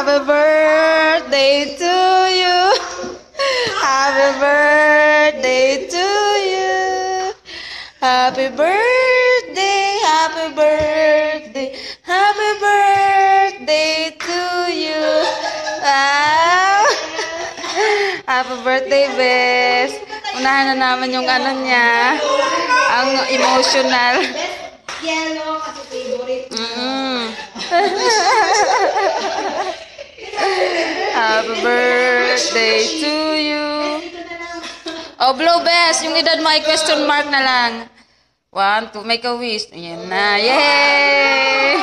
Happy birthday to you. Happy birthday to you. Happy birthday, happy birthday, happy birthday to you. Wow. Happy birthday, Bes. Unahan na naman yung ano niya. Ang emotional. Yellow kasi favorite. Happy birthday to you. Oh, blow, Bes. Yung edad mo ay question mark na lang. 1, 2, make a wish. Ayan na. Yay!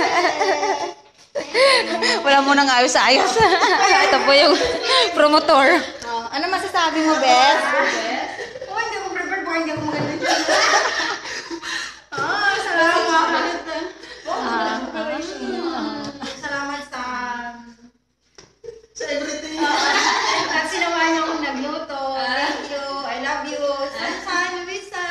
Wala mo nang ayos-ayos. Ito po yung promotor. Oh, ano masasabi mo, Bes? Oh, hindi ako prepared. Baka hindi ako maganda. Salamat. Salamat sa everything. At sinawa niyo akong nagluto. Thank you. I love you. San, Luisa.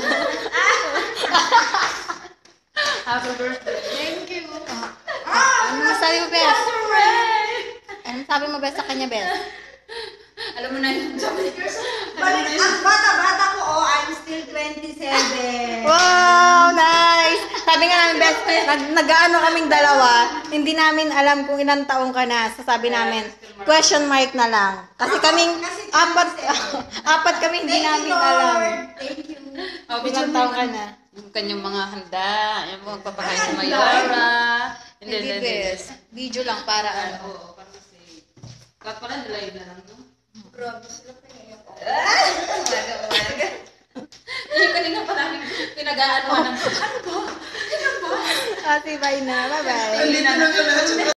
Happy birthday. Thank you. Ano masasabi mo, Bes? Ano sabi mo, Bes, sa kanya, Bes? Alam mo na yun. Balik, ang bata-bata ko, I'm still 27. Wow, nice! Sabi nga namin, Bes, nag-ano kaming dalawa, hindi namin alam kung ilang taong ka na. So sabi namin, question mark na lang. Kasi kaming, apat kami hindi namin alam. Thank you. Oh, Ilang taong ka na. yung kanyang mga handa. Yung mga papakain sa Mayora. Hindi, Bes. Video lang para ano. Oo, para kasi. Kat pala, live na lang, no? Grabe sila kaya. Umaga. Yung kanina pa namin pinag-aanoan ng, ano ba? Ate, bye na. Bye-bye. Hindi na lang lahat.